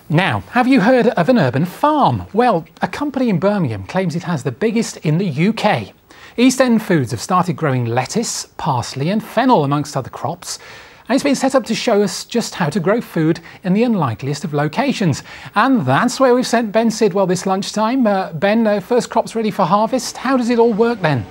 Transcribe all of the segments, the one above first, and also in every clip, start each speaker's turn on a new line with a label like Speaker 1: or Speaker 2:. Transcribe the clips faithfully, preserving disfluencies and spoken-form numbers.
Speaker 1: Now, have you heard of an urban farm? Well, a company in Birmingham claims it has the biggest in the U K. East End Foods have started growing lettuce, parsley and fennel amongst other crops. And it's been set up to show us just how to grow food in the unlikeliest of locations. And that's where we've sent Ben Sidwell this lunchtime. Uh, Ben, uh, first crops ready for harvest. How does it all work then?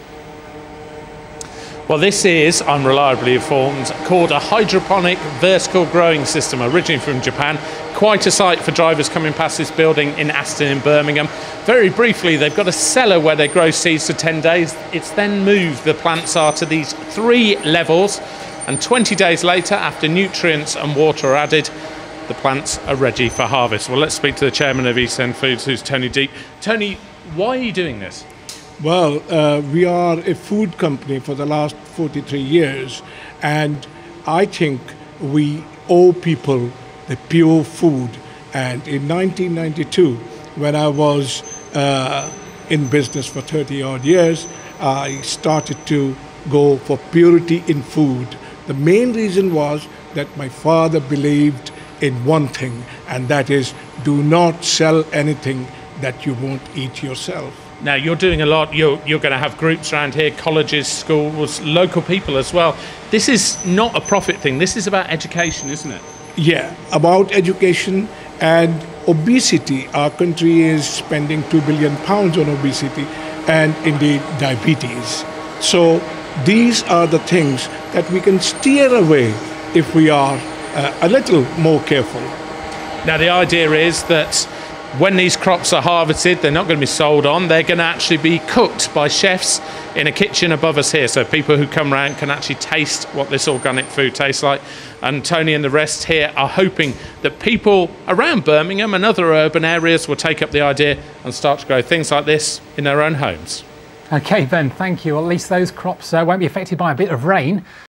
Speaker 2: Well, this is, I'm reliably informed, called a hydroponic vertical growing system, originally from Japan. Quite a sight for drivers coming past this building in Aston in Birmingham. Very briefly, they've got a cellar where they grow seeds for ten days. It's then moved, the plants are, to these three levels, and twenty days later, after nutrients and water are added, the plants are ready for harvest. Well, let's speak to the chairman of East End Foods, who's Tony Deep. Tony, why are you doing this?
Speaker 3: Well, uh, we are a food company for the last forty-three years, and I think we owe people the pure food. And in nineteen ninety-two, when I was uh, in business for thirty odd years, I started to go for purity in food. The main reason was that my father believed in one thing, and that is, do not sell anything that you won't eat yourself.
Speaker 2: Now, you're doing a lot. You're, you're going to have groups around here, colleges, schools, local people as well. This is not a profit thing. This is about education, isn't it?
Speaker 3: Yeah, about education and obesity. Our country is spending two billion pounds on obesity and indeed diabetes. So these are the things that we can steer away if we are uh, a little more careful.
Speaker 2: Now, the idea is that when these crops are harvested, they're not going to be sold on, they're going to actually be cooked by chefs in a kitchen above us here, so people who come around can actually taste what this organic food tastes like. And Tony and the rest here are hoping that people around Birmingham and other urban areas will take up the idea and start to grow things like this in their own homes.
Speaker 1: OK, Ben, thank you. Well, at least those crops uh, won't be affected by a bit of rain.